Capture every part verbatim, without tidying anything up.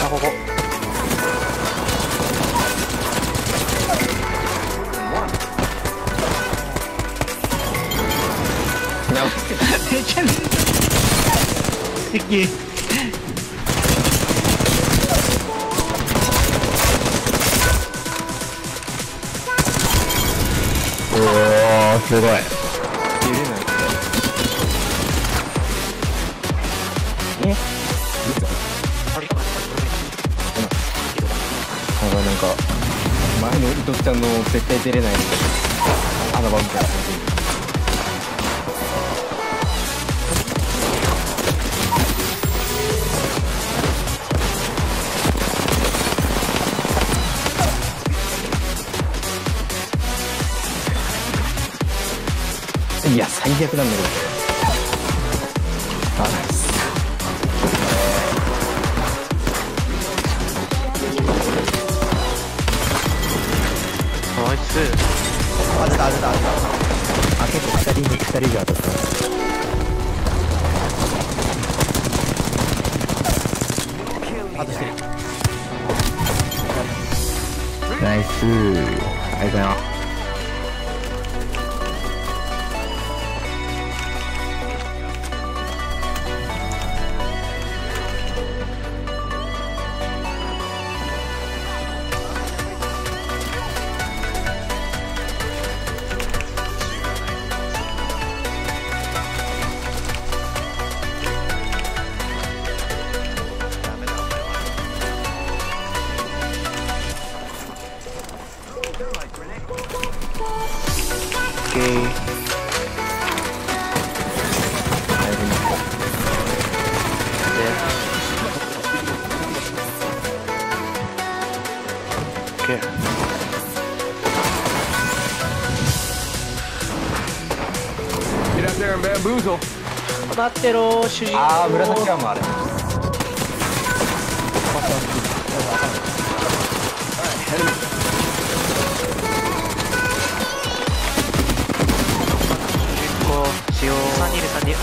あ、ここ。 めちゃめちゃ素敵。 おー、すごい。 揺れない。 えあれなんか、なんか、前の伊藤ちゃんの絶対出れない穴場みたいな感じ。いや、最悪なんだけど。あ、ナイス。 ナイス。 当てた当てた当てた。あ、結構ふたりにふたりが当たった。あとしてる。 ナイスー。ありがとうございます。 待ってろー、主人公。 あー、紫アームあれ。 こうしよう。さんにんいるさんにん。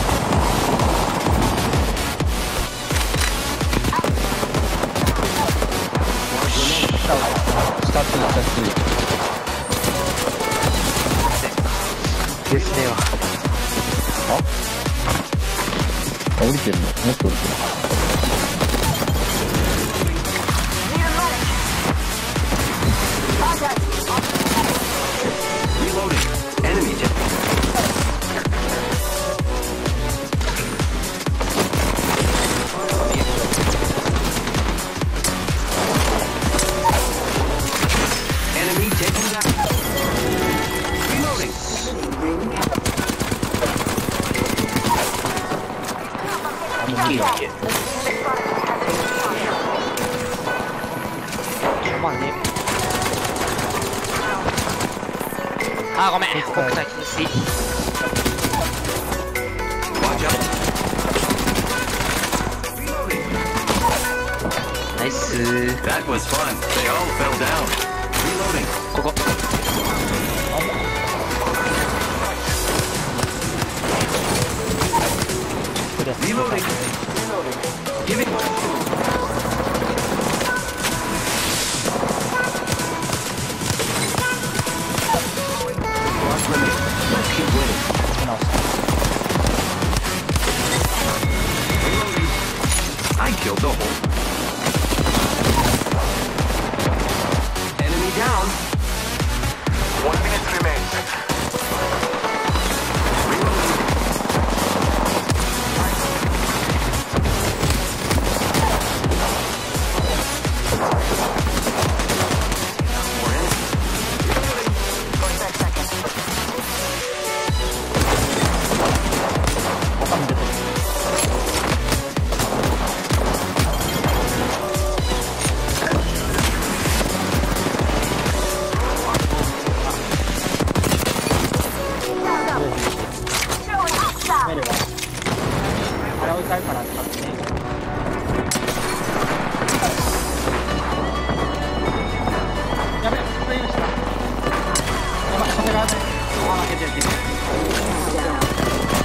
下つい下つい。 ですねは。 あ、降りてるのもっと降りてる。 まあね。あー、ごめん。国際禁止。ナイスー。ここ。 I killed the whole. Enemy down. One minute remains.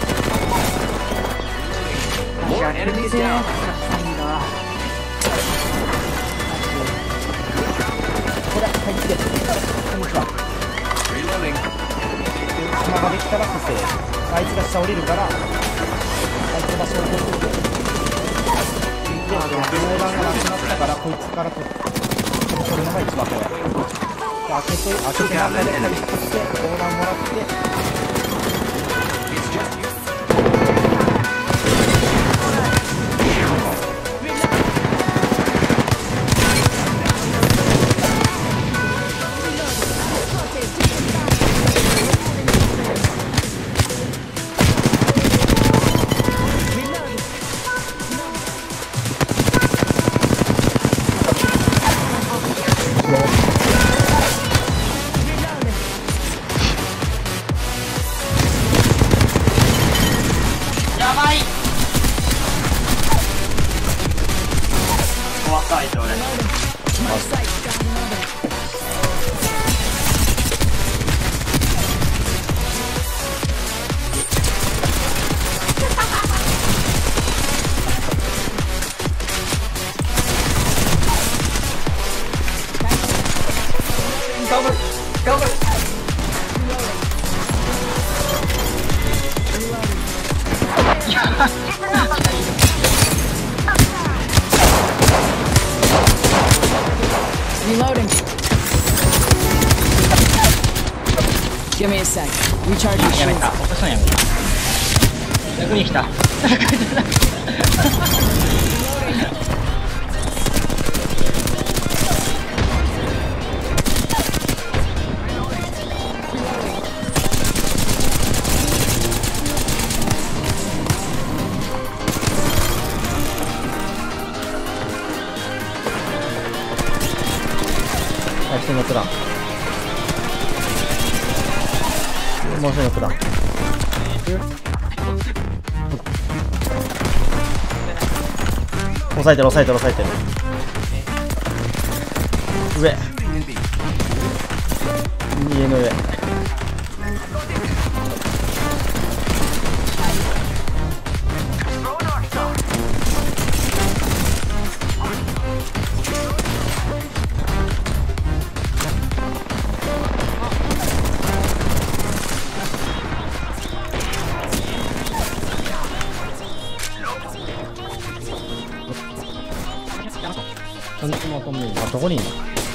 More enemies down. から伏せ、あいつが下降りるから、あいつが走行するで、で、砲弾がなくなったから、こいつから取るのが一番怖い。で、開けて、開けて中で回復して、砲弾もらって、 やばい。怖かいと俺。頑張る頑張る。 Reloading. Give me a sec. Recharge your やめ shields. た。落とすのやめた。逆に来た。 はい、一人のプラン。もう一人のプラン。押さえてる押さえてる押さえてる。上。家の上。なんとも飛んでいい。あ、どこにいんの？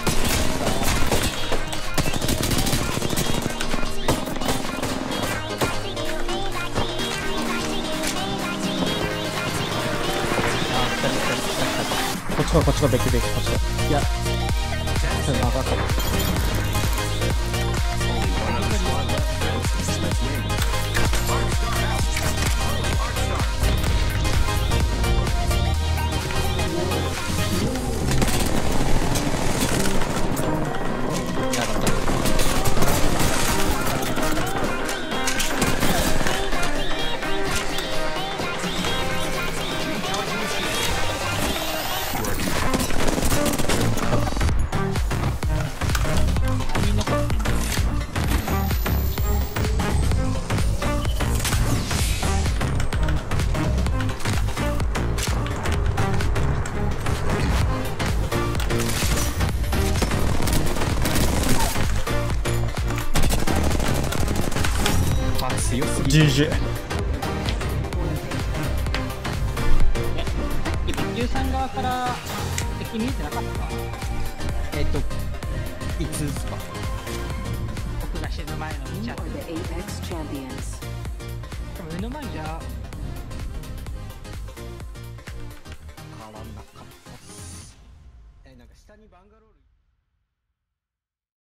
こっちからこっちから別々こっちから。いや、ちょっと長かった。ジージー。 じゅうさん側から敵見えてなかった？えっといつですか？僕が死ぬ前の見ちゃって。目の前じゃ変わんなかったっす。え、なんか下にバンガロール